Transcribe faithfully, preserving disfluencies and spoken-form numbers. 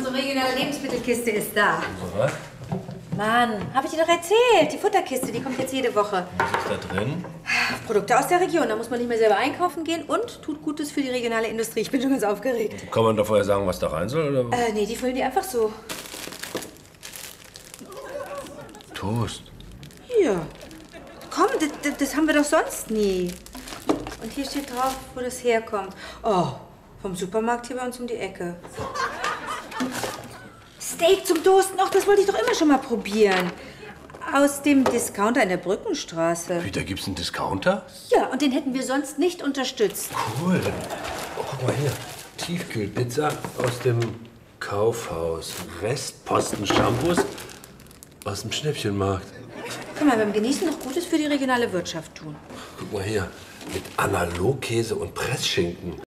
Unsere regionale Lebensmittelkiste ist da. Was? Mann, habe ich dir doch erzählt. Die Futterkiste, die kommt jetzt jede Woche. Was ist da drin? Produkte aus der Region. Da muss man nicht mehr selber einkaufen gehen und tut Gutes für die regionale Industrie. Ich bin schon ganz aufgeregt. Kann man da vorher sagen, was da rein soll? Oder? Äh, nee, die füllen die einfach so. Toast. Hier. Komm, das, das, das haben wir doch sonst nie. Und hier steht drauf, wo das herkommt. Oh, vom Supermarkt hier bei uns um die Ecke. Steak zum Toasten, ach, das wollte ich doch immer schon mal probieren. Aus dem Discounter in der Brückenstraße. Wie, da gibt's einen Discounter? Ja, und den hätten wir sonst nicht unterstützt. Cool. Oh, guck mal hier. Tiefkühlpizza aus dem Kaufhaus. Restposten-Shampoos aus dem Schnäppchenmarkt. Guck mal, beim Genießen noch Gutes für die regionale Wirtschaft tun. Guck mal hier. Mit Analogkäse und Pressschinken.